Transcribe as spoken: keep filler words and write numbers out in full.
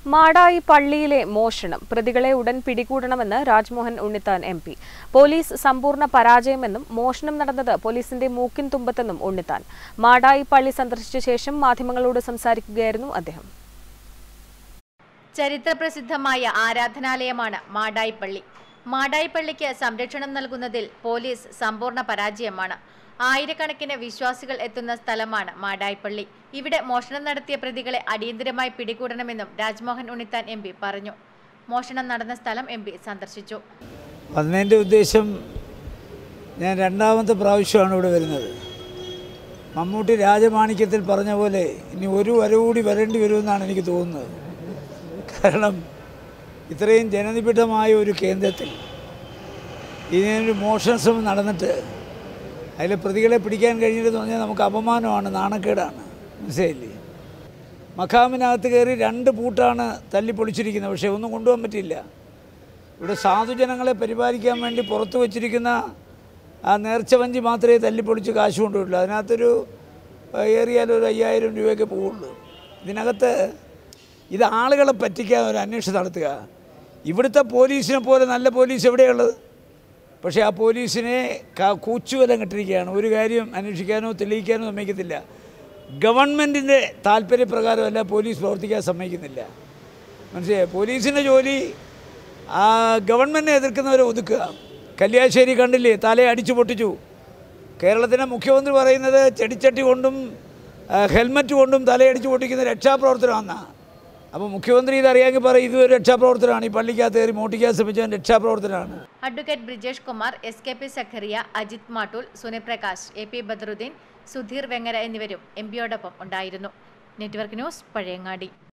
മാടായി പള്ളിയിലെ മോഷണം പ്രതികളെ ഉടൻ പിടികൂടണമെന്ന് Rajmohan Unnithan M P. Police സമ്പൂർണ്ണ പരാജയമെന്നും മോഷണം നടന്നത് പോലീസിന്റെ മൂക്കിൻ തുമ്പത്തെന്നും ഉണ്ണിത്താൻ. മാടായി പള്ളി സന്ദർശിച്ച ശേഷം മാധ്യമങ്ങളോട് സംസാരിക്കുകയായിരുന്നു അദ്ദേഹം. ചരിത്രപ്രസിദ്ധമായ ആരാധനാലയമാണ് മാടായി പള്ളി. മാടായി പള്ളിക്ക് സംരക്ഷണം നൽകുന്നതിൽ പോലീസ് സമ്പൂർണ്ണ പരാജയമാണ്. ആയിരക്കണക്കിന് വിശ്വാസികൾ എത്തുന്ന സ്ഥലമാണ് മാടായിപ്പള്ളി. ഇവിടെ മോഷണം നടത്തിയ പ്രതികളെ അടിയന്തരമായി പിടികൂടണമെന്നും രാജ്മോഹൻ ഉണ്ണിത്താൻ എം പി പറഞ്ഞു. മോഷണം നടന്ന സ്ഥലം എം പി സന്ദർശിച്ചു. അതിൻ്റെ ഉദ്ദേശം, ഞാൻ രണ്ടാമത്തെ പ്രാവശ്യമാണ് ഇവിടെ വരുന്നത്. മമ്മൂട്ടി രാജമാണിക്യത്തിൽ പറഞ്ഞ പോലെ ഇനി ഒരു വര കൂടി വരേണ്ടി വരുമെന്നാണ് എനിക്ക് തോന്നുന്നത്. കാരണം ഇത്രയും ജനനിബിഡമായ ഒരു കേന്ദ്രത്തിൽ ഇതിനൊരു മോഷണ ശ്രമം നടന്നിട്ട് അതിൽ പ്രതികളെ പിടിക്കാൻ കഴിഞ്ഞില്ലെന്ന് പറഞ്ഞാൽ നമുക്ക് അപമാനമാണ്, നാണക്കേടാണ്. മനസ്സിലായില്ലേ? മഖാമിനകത്ത് കയറി രണ്ട് പൂട്ടാണ് തല്ലി പൊളിച്ചിരിക്കുന്നത്. പക്ഷേ ഒന്നും കൊണ്ടുപോകാൻ പറ്റില്ല. ഇവിടെ സാധുജനങ്ങളെ പരിപാലിക്കാൻ വേണ്ടി പുറത്തു വച്ചിരിക്കുന്ന ആ നേർച്ച വഞ്ചി മാത്രമേ തല്ലിപ്പൊളിച്ച് കാശ് കൊണ്ടുപോയുള്ളൂ. അതിനകത്തൊരു ഏറിയാൽ ഒരു അയ്യായിരം രൂപയൊക്കെ പോവുള്ളൂ. ഇതിനകത്ത് ഇത് ആളുകളെ പറ്റിക്കാൻ ഒരു അന്വേഷണം നടത്തുക. ഇവിടുത്തെ പോലീസിനെ പോലെ നല്ല പോലീസ് എവിടെയുള്ളത്? പക്ഷേ ആ പോലീസിനെ കൂച്ചുവലം കെട്ടിരിക്കുകയാണ്. ഒരു കാര്യം അന്വേഷിക്കാനോ തെളിയിക്കാനോ സമ്മതിക്കത്തില്ല. ഗവൺമെൻറ്റിൻ്റെ താല്പര്യപ്രകാരമല്ല പോലീസ് പ്രവർത്തിക്കാൻ സമ്മതിക്കുന്നില്ല. മനസ്സിലായോ? പോലീസിൻ്റെ ജോലി ഗവൺമെൻറ്റിനെ എതിർക്കുന്നവരെ ഒതുക്കുക. കല്യാശ്ശേരി കണ്ടില്ലേ, തലയെ അടിച്ചു പൊട്ടിച്ചു. കേരളത്തിൻ്റെ മുഖ്യമന്ത്രി പറയുന്നത് ചെടിച്ചട്ടി കൊണ്ടും ഹെൽമറ്റ് കൊണ്ടും തലയടിച്ചു പൊട്ടിക്കുന്ന രക്ഷാപ്രവർത്തനമാണെന്നാണ്. അപ്പോൾ മുഖ്യമന്ത്രി ഇതറിയാമെങ്കിൽ പറയും ഇതൊരു രക്ഷാപ്രവർത്തനമാണ്. ഈ പള്ളിക്കകത്ത് കയറി മോട്ടിക്കാൻ ശ്രമിച്ചവൻ രക്ഷാപ്രവർത്തനമാണ്. Advocate Brijesh Kumar, S K P Zakariya, Ajith Mattool, Suniprakash, A P Badaruddin, Sudheer Vengara എന്നിവരും എം പിയോടൊപ്പം ഉണ്ടായിരുന്നു. Network news, Pazhayangadi.